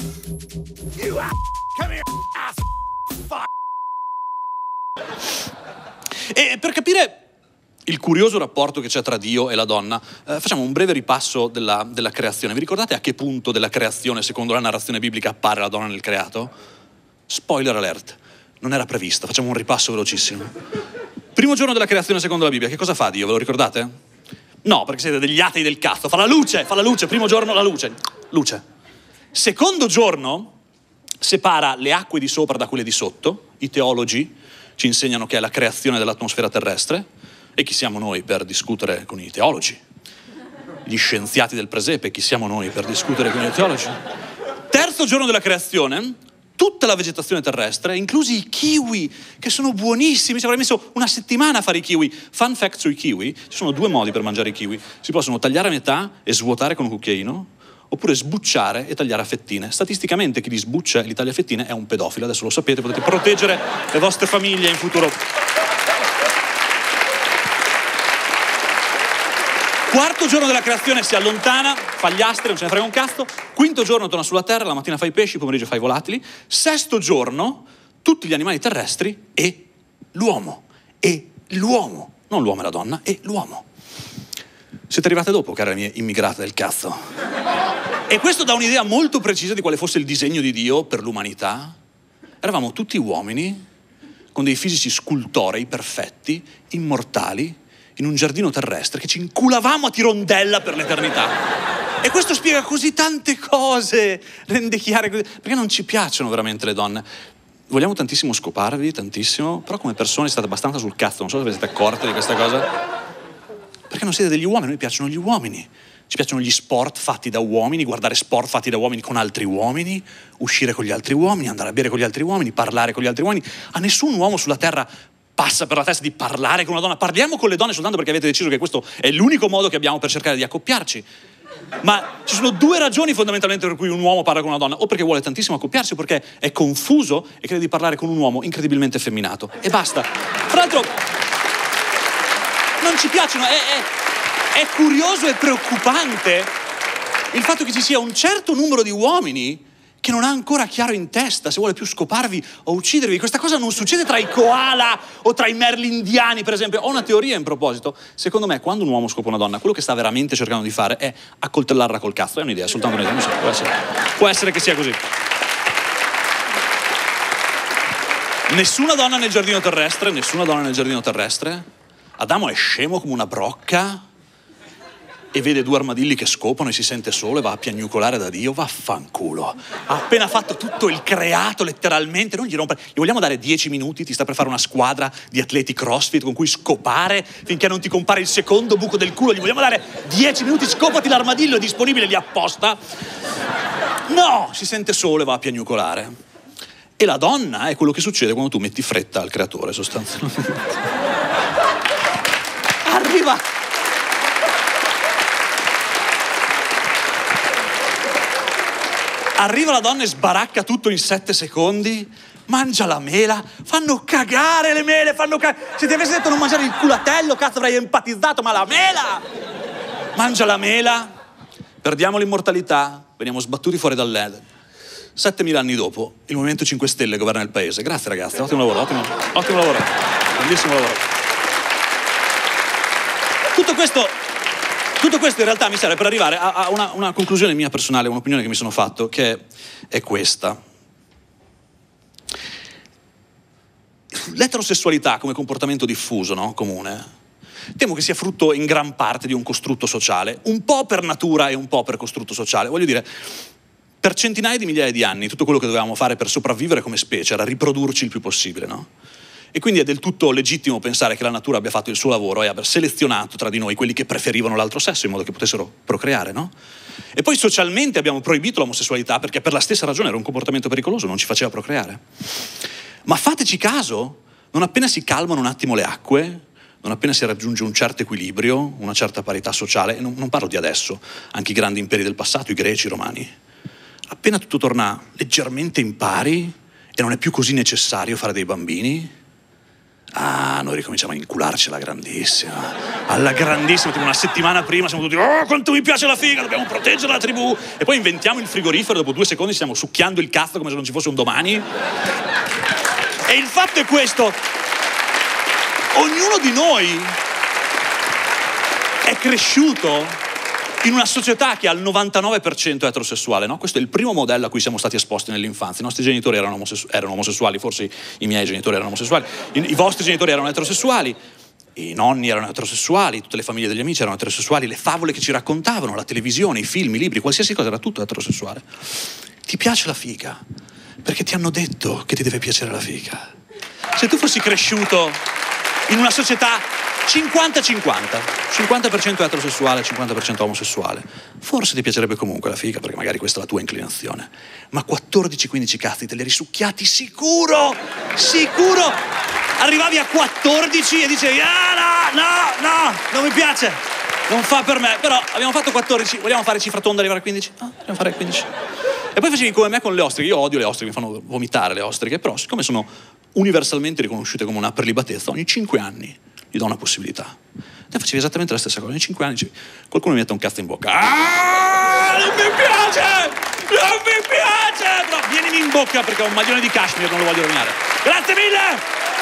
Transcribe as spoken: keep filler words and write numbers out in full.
You ass. Come here, ass. Fuck. E per capire il curioso rapporto che c'è tra Dio e la donna, eh, facciamo un breve ripasso della, della creazione. Vi ricordate a che punto della creazione, secondo la narrazione biblica, appare la donna nel creato? Spoiler alert, non era prevista. Facciamo un ripasso velocissimo. Primo giorno della creazione secondo la Bibbia, che cosa fa Dio? Ve lo ricordate? No, perché siete degli atei del cazzo. Fa la luce, fa la luce, primo giorno la luce. Luce. Secondo giorno separa le acque di sopra da quelle di sotto. I teologi ci insegnano che è la creazione dell'atmosfera terrestre. E chi siamo noi per discutere con i teologi? Gli scienziati del presepe, chi siamo noi per discutere con i teologi? Terzo giorno della creazione, tutta la vegetazione terrestre, inclusi i kiwi, che sono buonissimi, ci avrei messo una settimana a fare i kiwi. Fun fact sui kiwi, ci sono due modi per mangiare i kiwi. Si possono tagliare a metà e svuotare con un cucchiaino, oppure sbucciare e tagliare a fettine. Statisticamente chi li sbuccia e li taglia a fettine è un pedofilo, adesso lo sapete, potete proteggere le vostre famiglie in futuro. Quarto giorno della creazione si allontana, fa gli astri, non ce ne frega un cazzo. Quinto giorno torna sulla terra, la mattina fa i pesci, il pomeriggio fa i volatili. Sesto giorno, tutti gli animali terrestri e l'uomo. E l'uomo. Non l'uomo e la donna, e l'uomo. Siete arrivate dopo, care mie immigrate del cazzo. E questo dà un'idea molto precisa di quale fosse il disegno di Dio per l'umanità. Eravamo tutti uomini, con dei fisici scultorei perfetti, immortali, in un giardino terrestre che ci inculavamo a tirondella per l'eternità. E questo spiega così tante cose, rende chiare, perché non ci piacciono veramente le donne. Vogliamo tantissimo scoparvi, tantissimo, però come persone state abbastanza sul cazzo, non so se vi siete accorti di questa cosa, perché non siete degli uomini, a noi piacciono gli uomini. Ci piacciono gli sport fatti da uomini, guardare sport fatti da uomini con altri uomini, uscire con gli altri uomini, andare a bere con gli altri uomini, parlare con gli altri uomini. A nessun uomo sulla terra passa per la testa di parlare con una donna. Parliamo con le donne soltanto perché avete deciso che questo è l'unico modo che abbiamo per cercare di accoppiarci. Ma ci sono due ragioni fondamentalmente per cui un uomo parla con una donna: o perché vuole tantissimo accoppiarsi, o perché è confuso e crede di parlare con un uomo incredibilmente effeminato. E basta. Tra l'altro non ci piacciono, è, è, è curioso e preoccupante il fatto che ci sia un certo numero di uomini che non ha ancora chiaro in testa se vuole più scoparvi o uccidervi. Questa cosa non succede tra i koala o tra i merli indiani, per esempio. Ho una teoria in proposito. Secondo me, quando un uomo scopa una donna, quello che sta veramente cercando di fare è accoltellarla col cazzo. È un'idea, soltanto un'idea, non so, può essere. Può essere che sia così. Nessuna donna nel giardino terrestre, nessuna donna nel giardino terrestre. Adamo è scemo come una brocca e vede due armadilli che scopano e si sente solo e va a piagnucolare da Dio. Vaffanculo. Ha appena fatto tutto il creato, letteralmente. Non gli rompere. Gli vogliamo dare dieci minuti? Ti sta per fare una squadra di atleti CrossFit con cui scopare finché non ti compare il secondo buco del culo. Gli vogliamo dare dieci minuti? Scopati l'armadillo, è disponibile lì apposta. No! Si sente solo e va a piagnucolare. E la donna è quello che succede quando tu metti fretta al creatore, sostanzialmente. Arriva... Arriva la donna e sbaracca tutto in sette secondi, mangia la mela, fanno cagare le mele, fanno cagare. Se ti avessi detto non mangiare il culatello, cazzo avrei empatizzato, ma la mela! Mangia la mela, perdiamo l'immortalità, veniamo sbattuti fuori dall'Eden. Settemila anni dopo, il Movimento cinque Stelle governa il paese. Grazie ragazzi, ottimo lavoro, ottimo, ottimo lavoro, grandissimo lavoro. Tutto questo... Tutto questo in realtà mi serve per arrivare a, a una, una conclusione mia personale, un'opinione che mi sono fatto, che è questa. L'eterosessualità come comportamento diffuso, no? Comune, temo che sia frutto in gran parte di un costrutto sociale, un po' per natura e un po' per costrutto sociale. Voglio dire, per centinaia di migliaia di anni tutto quello che dovevamo fare per sopravvivere come specie era riprodurci il più possibile, no? E quindi è del tutto legittimo pensare che la natura abbia fatto il suo lavoro e abbia selezionato tra di noi quelli che preferivano l'altro sesso in modo che potessero procreare, no? E poi socialmente abbiamo proibito l'omosessualità perché per la stessa ragione era un comportamento pericoloso, non ci faceva procreare. Ma fateci caso, non appena si calmano un attimo le acque, non appena si raggiunge un certo equilibrio, una certa parità sociale, e non, non parlo di adesso, anche i grandi imperi del passato, i greci, i romani, appena tutto torna leggermente in pari e non è più così necessario fare dei bambini, Ah, noi ricominciamo a incularci alla grandissima, alla grandissima, tipo una settimana prima siamo tutti, oh, quanto mi piace la figa, dobbiamo proteggere la tribù. E poi inventiamo il frigorifero, dopo due secondi stiamo succhiando il cazzo come se non ci fosse un domani. E il fatto è questo, ognuno di noi è cresciuto in una società che al novantanove per cento è eterosessuale, no? Questo è il primo modello a cui siamo stati esposti nell'infanzia. I nostri genitori erano, omosessu- erano omosessuali, forse i miei genitori erano omosessuali, I, i vostri genitori erano eterosessuali, i nonni erano eterosessuali, tutte le famiglie degli amici erano eterosessuali, le favole che ci raccontavano, la televisione, i film, i libri, qualsiasi cosa era tutto eterosessuale. Ti piace la figa? Perché ti hanno detto che ti deve piacere la figa. Se tu fossi cresciuto in una società cinquanta cinquanta, cinquanta per cento eterosessuale, cinquanta per cento omosessuale, forse ti piacerebbe comunque la figa, perché magari questa è la tua inclinazione, ma quattordici quindici cazzi te li hai risucchiati sicuro, sicuro, arrivavi a quattordici e dicevi, ah no, no, no, non mi piace, non fa per me, però abbiamo fatto quattordici, vogliamo fare cifra tonda e arrivare a quindici? Ah, vogliamo fare quindici. E poi facevi come me con le ostriche, io odio le ostriche, mi fanno vomitare le ostriche, però siccome sono universalmente riconosciute come una prelibatezza, ogni cinque anni gli do una possibilità. Te facevi esattamente la stessa cosa, ogni cinque anni dicevi, qualcuno mi mette un cazzo in bocca, ah, non mi piace, non mi piace, però vienimi in bocca perché ho un maglione di cashmere, non lo voglio rovinare. Grazie mille!